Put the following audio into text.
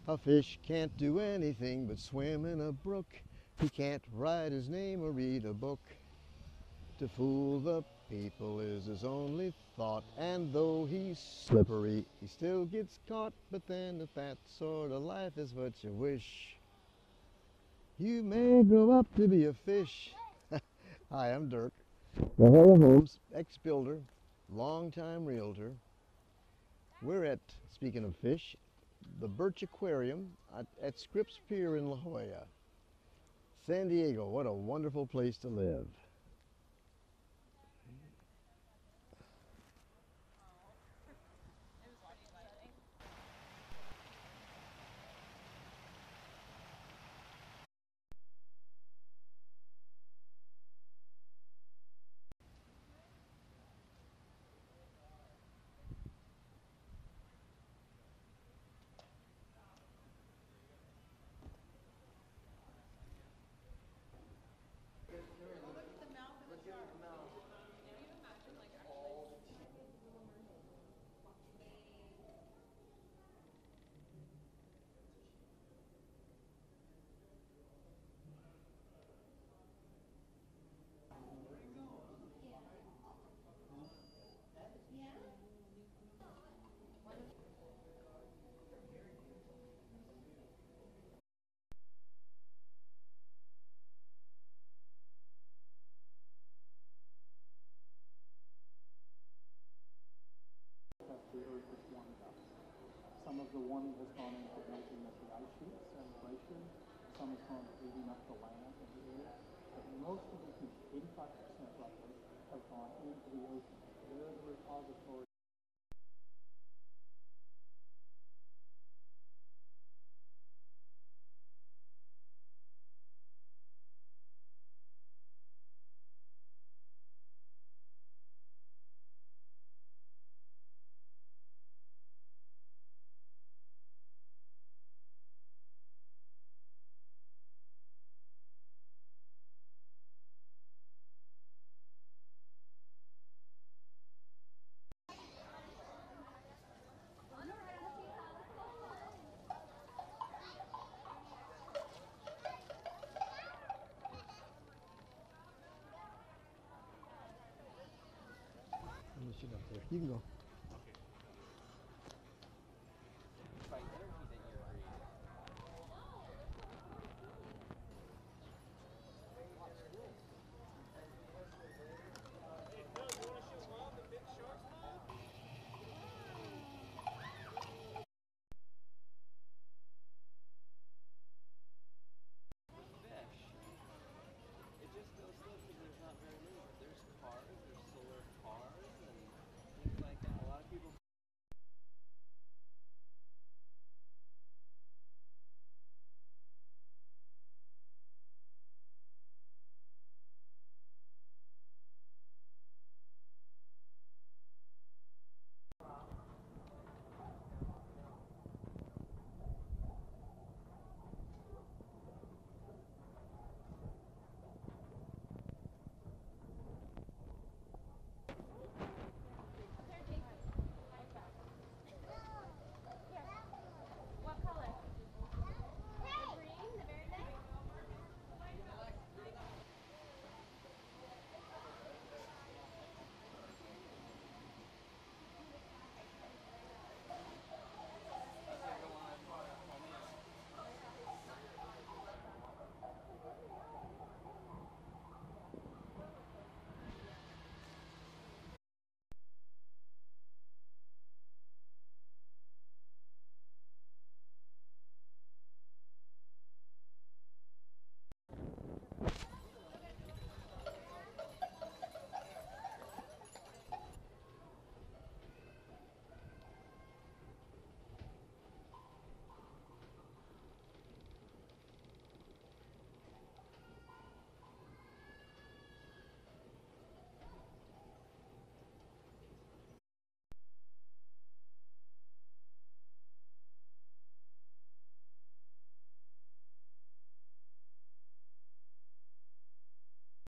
A fish can't do anything but swim in a brook. He can't write his name or read a book. To fool the people is his only thought, and though he's slippery, he still gets caught. But then if that sort of life is what you wish, you may grow up to be a fish. Hi, I'm Dirk, the Hella Holmes, ex-builder, long-time realtor. We're at, speaking of fish, the Birch Aquarium at Scripps Pier in La Jolla. San Diego, what a wonderful place to live. The Earth is warming up. Some of the warming has gone into melting of the ice sheets and glaciers. Some has gone to heating up the land and the air. But most of the heat, 85% roughly, has gone into the ocean. They're the repository. You can go.